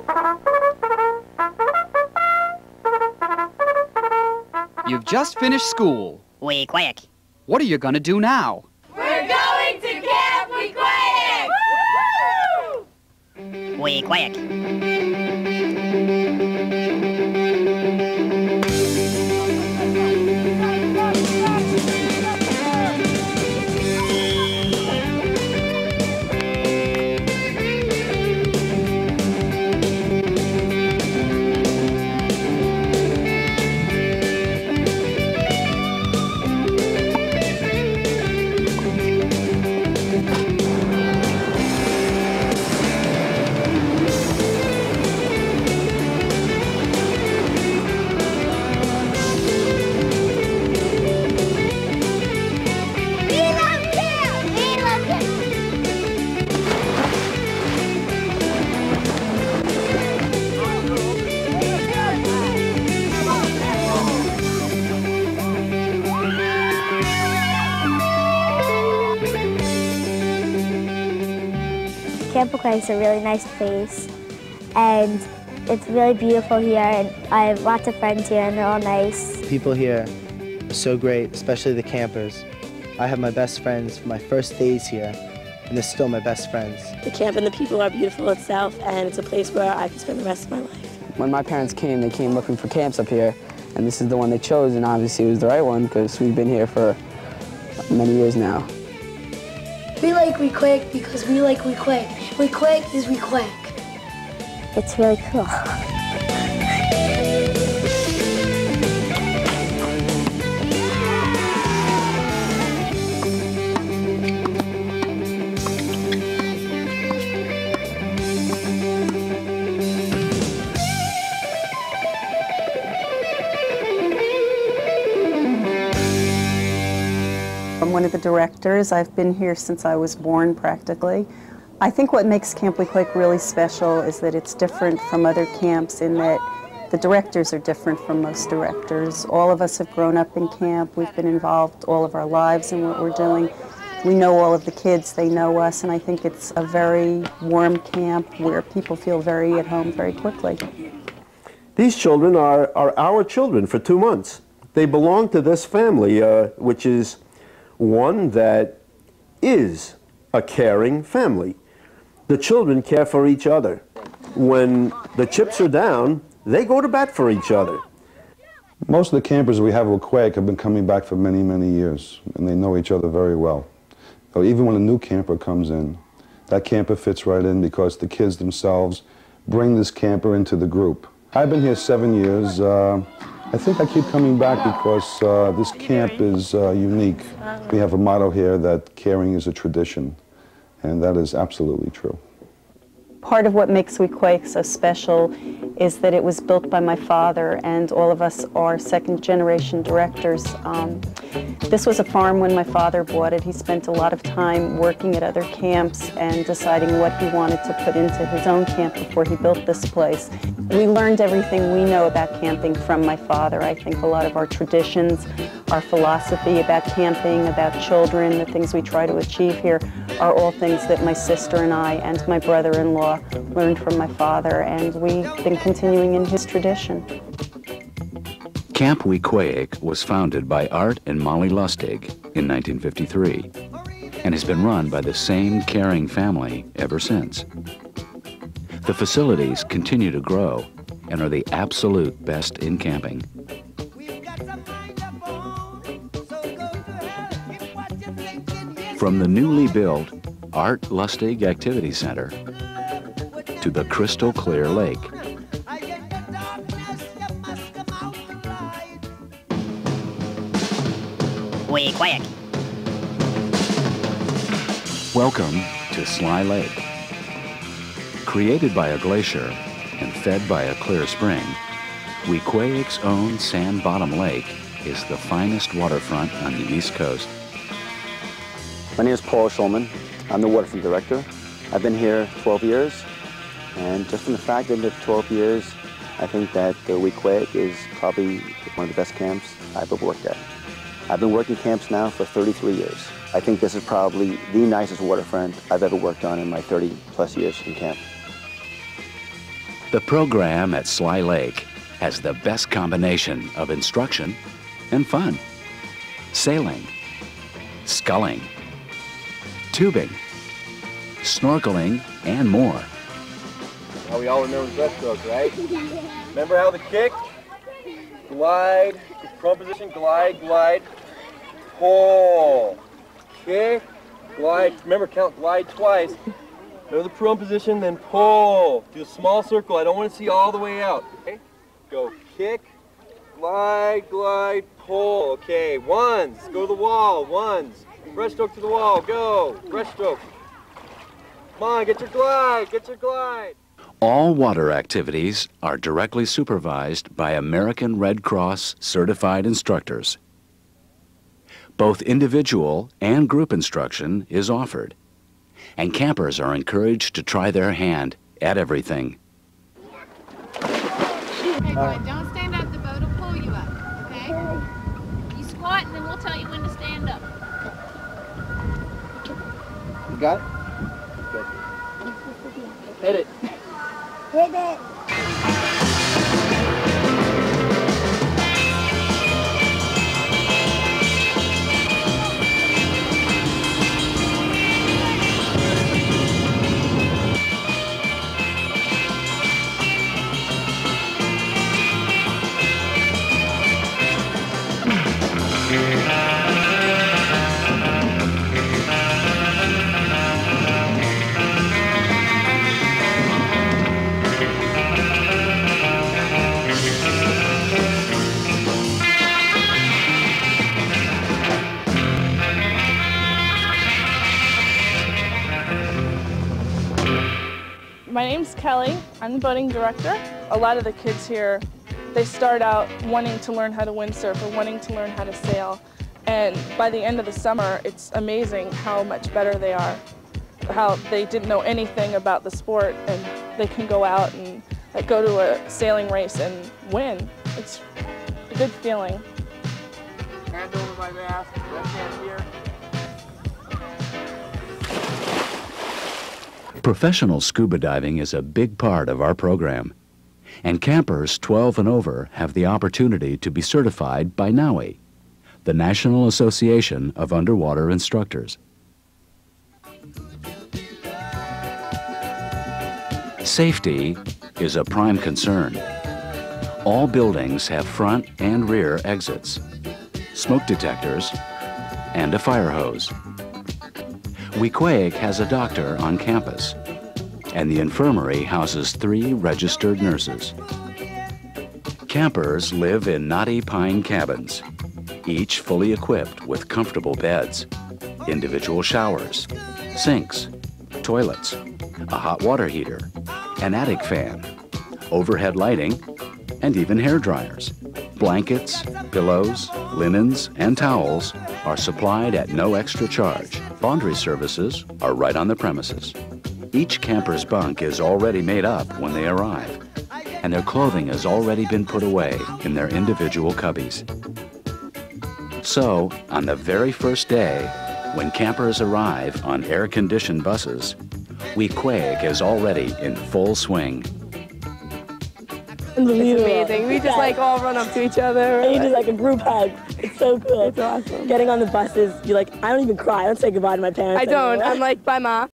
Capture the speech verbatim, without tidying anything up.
You've just finished school. Weequahic. What are you gonna do now? We're going to Camp Weequahic! Weequahic. Camp Weequahic's a really nice place, and it's really beautiful here, and I have lots of friends here, and they're all nice. People here are so great, especially the campers. I have my best friends from my first days here, and they're still my best friends. The camp and the people are beautiful itself, and it's a place where I can spend the rest of my life. When my parents came, they came looking for camps up here, and this is the one they chose, and obviously it was the right one because we've been here for many years now. We like Weequahic because we like Weequahic. Weequahic is Weequahic. It's really cool. I'm one of the directors. I've been here since I was born, practically. I think what makes Camp Weequahic really special is that it's different from other camps in that the directors are different from most directors. All of us have grown up in camp. We've been involved all of our lives in what we're doing. We know all of the kids, they know us, and I think it's a very warm camp where people feel very at home very quickly. These children are, are our children for two months. They belong to this family, uh, which is one that is a caring family. The children care for each other. When the chips are down, they go to bat for each other. Most of the campers we have at Weequahic have been coming back for many, many years, and they know each other very well. So even when a new camper comes in, that camper fits right in because the kids themselves bring this camper into the group. I've been here seven years. Uh, I think I keep coming back because uh, this camp is uh, unique. We have a motto here that caring is a tradition, and that is absolutely true. Part of what makes Weequahic so special is that it was built by my father, and all of us are second-generation directors. Um, this was a farm when my father bought it. He spent a lot of time working at other camps and deciding what he wanted to put into his own camp before he built this place. We learned everything we know about camping from my father. I think a lot of our traditions, our philosophy about camping, about children, the things we try to achieve here are all things that my sister and I and my brother-in-law learned from my father, and we've been continuing in his tradition. Camp Weequahic was founded by Art and Molly Lustig in nineteen fifty-three and has been run by the same caring family ever since. The facilities continue to grow and are the absolute best in camping. From the newly built Art Lustig Activity Center to the crystal clear lake. Weequahic. Welcome to Sly Lake. Created by a glacier and fed by a clear spring, Weequahic's own Sand Bottom Lake is the finest waterfront on the East Coast. My name is Paul Schulman. I'm the waterfront director. I've been here twelve years, and just from the fact that I've been here twelve years, I think that uh, Weequahic is probably one of the best camps I've ever worked at. I've been working camps now for thirty-three years. I think this is probably the nicest waterfront I've ever worked on in my thirty plus years in camp. The program at Sly Lake has the best combination of instruction and fun. Sailing, sculling, tubing, snorkeling, and more. Now we all remember breaststroke, right? Remember how the kick, glide, prone position, glide, glide, pull, kick, glide. Remember, count glide twice. Go to the prone position, then pull. Do a small circle. I don't want to see all the way out. Okay? Go kick, glide, glide, pull. Okay, ones. Go to the wall. Ones. Breaststroke to the wall. Go. Breaststroke. Come on, get your glide. Get your glide. All water activities are directly supervised by American Red Cross certified instructors. Both individual and group instruction is offered, and campers are encouraged to try their hand at everything. Okay, boy, don't stand up. The boat will pull you up, okay? You squat and then we'll tell you when to stand up. You got it? Good. Hit it. Hit it. My name's Kelly. I'm the boating director. A lot of the kids here, they start out wanting to learn how to windsurf or wanting to learn how to sail. And by the end of the summer, it's amazing how much better they are. How they didn't know anything about the sport and they can go out and like, go to a sailing race and win. It's a good feeling. Hand over my mask, left hand here. Professional scuba diving is a big part of our program, and campers twelve and over have the opportunity to be certified by NAUI, the National Association of Underwater Instructors. Safety is a prime concern. All buildings have front and rear exits, smoke detectors, and a fire hose. Weequahic has a doctor on campus, and the infirmary houses three registered nurses. Campers live in knotty pine cabins, each fully equipped with comfortable beds, individual showers, sinks, toilets, a hot water heater, an attic fan, overhead lighting, and even hair dryers. Blankets, pillows, linens, and towels are supplied at no extra charge. Laundry services are right on the premises. Each camper's bunk is already made up when they arrive, and their clothing has already been put away in their individual cubbies. So, on the very first day, when campers arrive on air-conditioned buses, Weequahic is already in full swing. It's amazing. We just like all run up to each other. And you just like a group hug. It's so cool. It's awesome. Getting on the buses, you're like, I don't even cry. I don't say goodbye to my parents I don't. anymore. I'm like, bye, Ma.